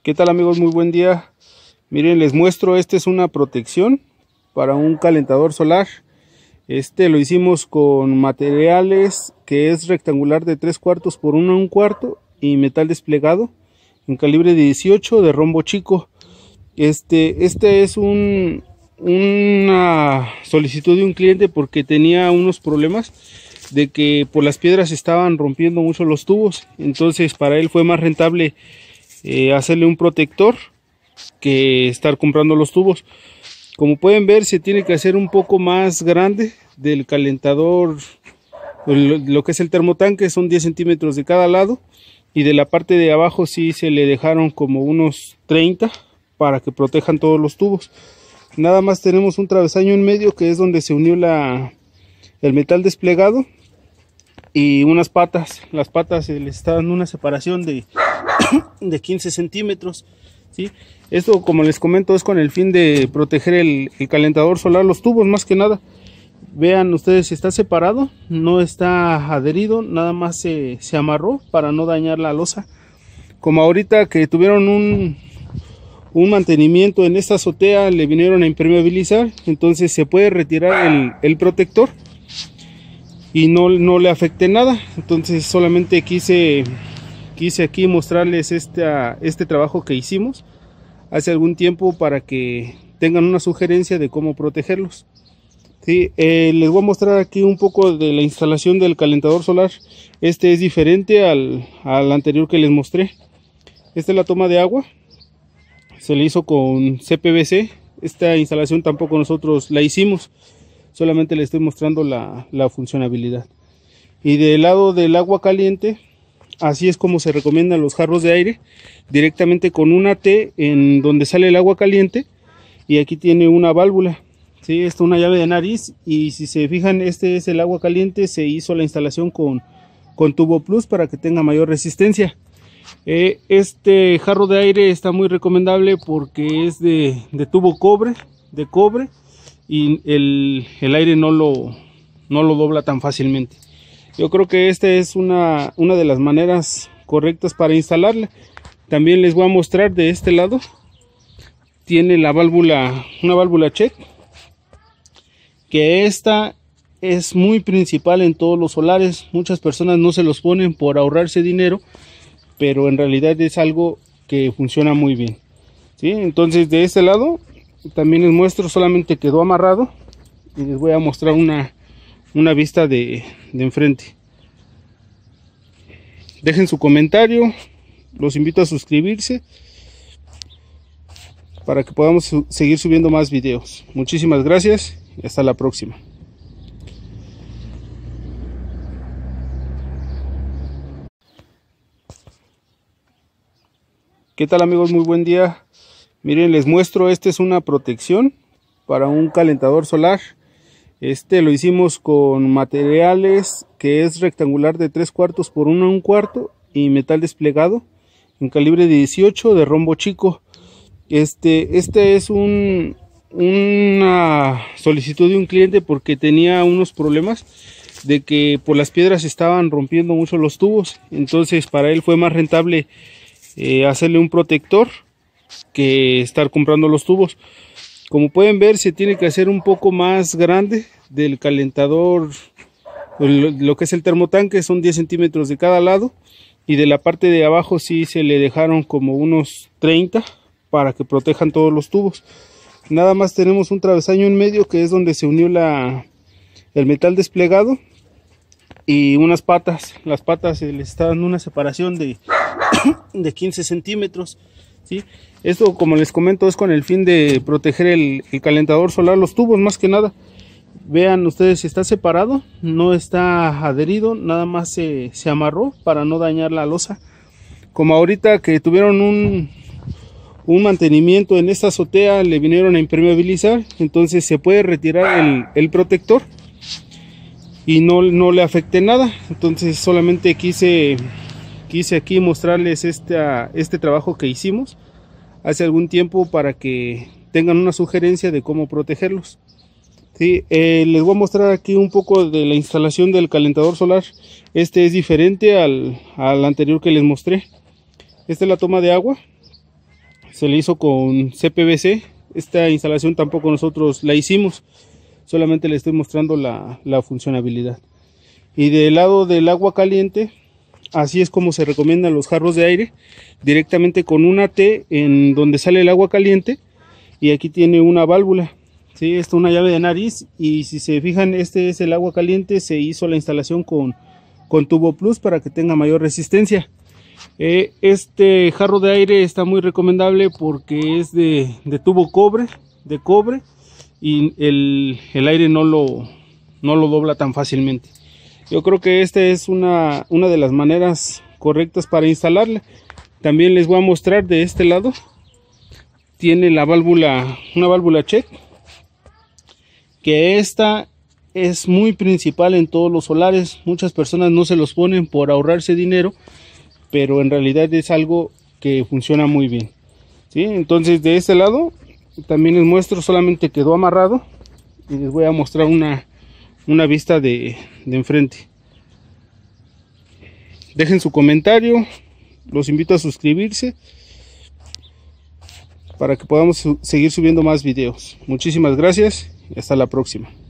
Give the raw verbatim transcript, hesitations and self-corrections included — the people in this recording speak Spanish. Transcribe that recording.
¿Qué tal, amigos? Muy buen día. Miren, les muestro, esta es una protección para un calentador solar. Este lo hicimos con materiales que es rectangular de tres cuartos por uno un cuarto y metal desplegado en calibre de dieciocho de rombo chico. Este, este es un, una solicitud de un cliente porque tenía unos problemas de que por las piedras estaban rompiendo mucho los tubos. Entonces para él fue más rentable eh, hacerle un protector que estar comprando los tubos. Como pueden ver, se tiene que hacer un poco más grande del calentador. Lo que es el termotanque son diez centímetros de cada lado, y de la parte de abajo sí se le dejaron como unos treinta para que protejan todos los tubos. Nada más tenemos un travesaño en medio, que es donde se unió la, el metal desplegado, y unas patas. Las patas se les está dando una separación de, de quince centímetros, ¿sí? Esto, como les comento, es con el fin de proteger el, el calentador solar, los tubos más que nada. Vean ustedes, si está separado, no está adherido, nada más se, se amarró para no dañar la losa. Como ahorita que tuvieron un, un mantenimiento en esta azotea, le vinieron a impermeabilizar, entonces se puede retirar el, el protector y no, no le afecte nada. Entonces solamente quise, quise aquí mostrarles esta, este trabajo que hicimos hace algún tiempo para que tengan una sugerencia de cómo protegerlos. Sí, eh, les voy a mostrar aquí un poco de la instalación del calentador solar. Este es diferente al, al anterior que les mostré. Esta es la toma de agua. Se le hizo con C P V C. Esta instalación tampoco nosotros la hicimos. Solamente les estoy mostrando la, la funcionabilidad. Y del lado del agua caliente, así es como se recomiendan los jarros de aire. Directamente con una T en donde sale el agua caliente. Y aquí tiene una válvula. Sí, esto es una llave de nariz, y si se fijan, este es el agua caliente. Se hizo la instalación con, con tubo plus para que tenga mayor resistencia. Eh, este jarro de aire está muy recomendable porque es de, de tubo cobre, de cobre, y el, el aire no lo, no lo dobla tan fácilmente. Yo creo que esta es una, una de las maneras correctas para instalarla. También les voy a mostrar de este lado. Tiene la válvula, una válvula check, que esta es muy principal en todos los solares. Muchas personas no se los ponen por ahorrarse dinero, pero en realidad es algo que funciona muy bien, ¿sí? Entonces de este lado también les muestro, solamente quedó amarrado, y les voy a mostrar una, una vista de, de enfrente. Dejen su comentario, los invito a suscribirse para que podamos su seguir subiendo más videos. Muchísimas gracias y hasta la próxima. ¿Qué tal, amigos? Muy buen día. Miren, les muestro, esta es una protección para un calentador solar. Este lo hicimos con materiales que es rectangular de tres cuartos por uno un cuarto y metal desplegado en calibre de dieciocho de rombo chico. Este, este es un, una solicitud de un cliente porque tenía unos problemas de que por las piedras estaban rompiendo mucho los tubos. Entonces para él fue más rentable eh, hacerle un protector que estar comprando los tubos. Como pueden ver, se tiene que hacer un poco más grande del calentador. Lo, lo que es el termotanque son diez centímetros de cada lado, y de la parte de abajo sí se le dejaron como unos treinta para que protejan todos los tubos. Nada más tenemos un travesaño en medio, que es donde se unió la, el metal desplegado, y unas patas. Las patas se les está dando una separación de, de quince centímetros, ¿sí? Esto, como les comento, es con el fin de proteger el, el calentador solar, los tubos más que nada. Vean ustedes, si está separado, no está adherido, nada más se, se amarró para no dañar la losa. Como ahorita que tuvieron un, un mantenimiento en esta azotea, le vinieron a impermeabilizar, entonces se puede retirar el, el protector y no, no le afecte nada. Entonces solamente quise, quise aquí mostrarles esta, este trabajo que hicimos hace algún tiempo para que tengan una sugerencia de cómo protegerlos. Sí, eh, les voy a mostrar aquí un poco de la instalación del calentador solar. Este es diferente al, al anterior que les mostré. Esta es la toma de agua. se le hizo con C P V C. Esta instalación tampoco nosotros la hicimos, solamente le estoy mostrando la, la funcionabilidad. Y del lado del agua caliente, así es como se recomiendan los jarros de aire, directamente con una T en donde sale el agua caliente, y aquí tiene una válvula, ¿sí? Esta es una llave de nariz, y si se fijan, este es el agua caliente. Se hizo la instalación con, con tubo plus para que tenga mayor resistencia. Eh, este jarro de aire está muy recomendable porque es de, de tubo cobre, de cobre, y el, el aire no lo, no lo dobla tan fácilmente. Yo creo que esta es una, una de las maneras correctas para instalarla. También les voy a mostrar de este lado. Tiene la válvula, una válvula check, que esta es muy principal en todos los solares. Muchas personas no se los ponen por ahorrarse dinero, pero en realidad es algo que funciona muy bien, ¿sí? Entonces de este lado también les muestro, solamente quedó amarrado, y les voy a mostrar una, una vista de, de enfrente. Dejen su comentario, los invito a suscribirse para que podamos seguir subiendo más videos. Muchísimas gracias y hasta la próxima.